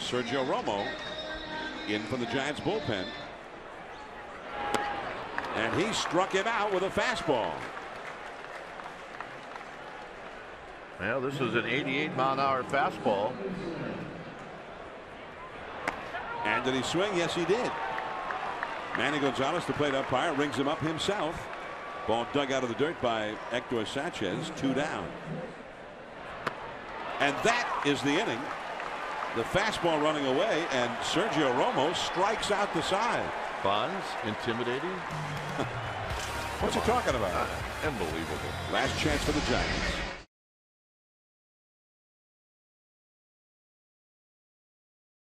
Sergio Romo in from the Giants bullpen. And he struck him out with a fastball. Well, this is an 88-mile-an-hour fastball. And did he swing? Yes, he did. Manny Gonzalez, the plate umpire, rings him up himself. Ball dug out of the dirt by Hector Sanchez. 2 down. And that is the inning. The fastball running away, and Sergio Romo strikes out the side. Bonds, intimidating. What's he talking about? Unbelievable. Last chance for the Giants.